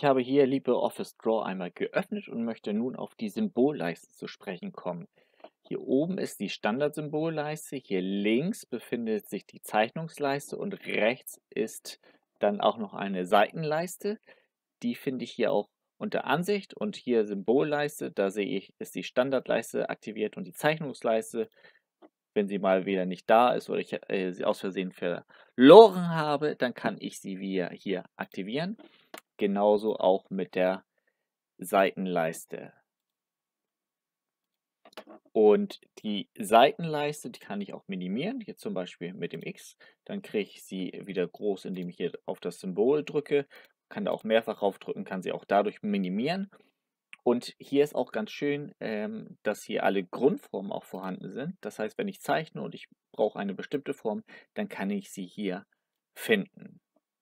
Ich habe hier LibreOffice Draw einmal geöffnet und möchte nun auf die Symbolleiste zu sprechen kommen. Hier oben ist die Standardsymbolleiste, hier links befindet sich die Zeichnungsleiste und rechts ist dann auch noch eine Seitenleiste. Die finde ich hier auch unter Ansicht und hier Symbolleiste, da sehe ich, ist die Standardleiste aktiviert und die Zeichnungsleiste. Wenn sie mal wieder nicht da ist oder ich sie aus Versehen verloren habe, dann kann ich sie wieder hier aktivieren. Genauso auch mit der Seitenleiste. Und die Seitenleiste, die kann ich auch minimieren, hier zum Beispiel mit dem X. Dann kriege ich sie wieder groß, indem ich hier auf das Symbol drücke. Kann da auch mehrfach raufdrücken, kann sie auch dadurch minimieren. Und hier ist auch ganz schön, dass hier alle Grundformen auch vorhanden sind. Das heißt, wenn ich zeichne und ich brauche eine bestimmte Form, dann kann ich sie hier finden.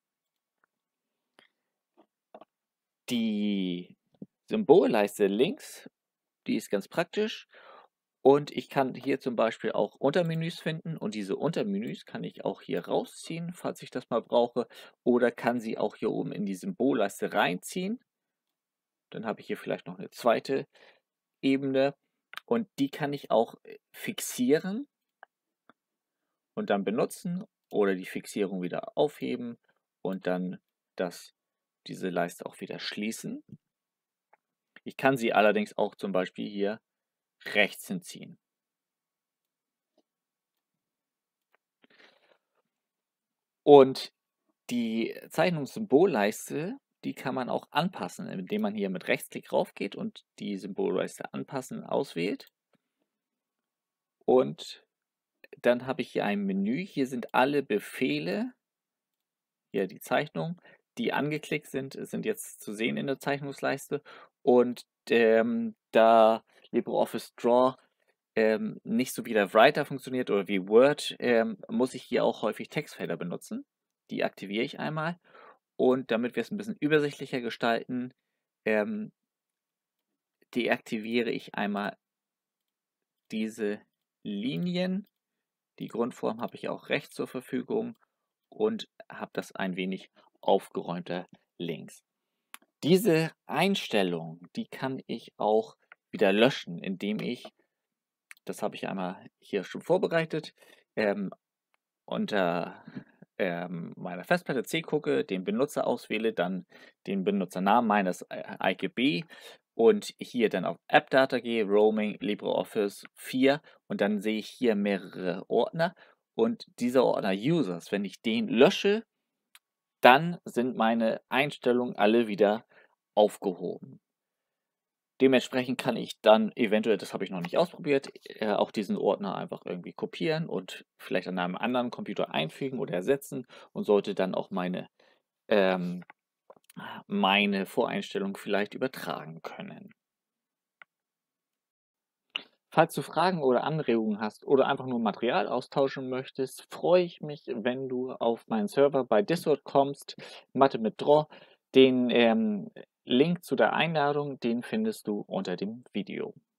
Die Symbolleiste links, die ist ganz praktisch. Und ich kann hier zum Beispiel auch Untermenüs finden und diese Untermenüs kann ich auch hier rausziehen, falls ich das mal brauche, oder kann sie auch hier oben in die Symbolleiste reinziehen. Dann habe ich hier vielleicht noch eine zweite Ebene und die kann ich auch fixieren und dann benutzen oder die Fixierung wieder aufheben und dann diese Leiste auch wieder schließen. Ich kann sie allerdings auch zum Beispiel hier rechts hinziehen. Und die Zeichnungssymbolleiste, die kann man auch anpassen, indem man hier mit Rechtsklick raufgeht und die Symbolleiste anpassen auswählt. Und dann habe ich hier ein Menü. Hier sind alle Befehle, hier die Zeichnung, die angeklickt sind jetzt zu sehen in der Zeichnungsleiste. Und da LibreOffice Draw nicht so wie der Writer funktioniert oder wie Word, muss ich hier auch häufig Textfelder benutzen. Die aktiviere ich einmal. Und damit wir es ein bisschen übersichtlicher gestalten, ähm, deaktiviere ich einmal diese Linien. Die Grundform habe ich auch rechts zur Verfügung und habe das ein wenig aufgeräumter links. Diese Einstellung, die kann ich auch wieder löschen, indem ich, das habe ich einmal hier schon vorbereitet, unter meiner Festplatte C gucke, den Benutzer auswähle, dann den Benutzernamen meines IGB und hier dann auf AppData gehe, Roaming, LibreOffice 4 und dann sehe ich hier mehrere Ordner und dieser Ordner Users, wenn ich den lösche, dann sind meine Einstellungen alle wieder aufgehoben. Dementsprechend kann ich dann eventuell, das habe ich noch nicht ausprobiert, auch diesen Ordner einfach irgendwie kopieren und vielleicht an einem anderen Computer einfügen oder ersetzen und sollte dann auch ähm, meine Voreinstellung vielleicht übertragen können. Falls du Fragen oder Anregungen hast oder einfach nur Material austauschen möchtest, freue ich mich, wenn du auf meinen Server bei Discord kommst, Mathe mit Draw. Den Link zu der Einladung, den findest du unter dem Video.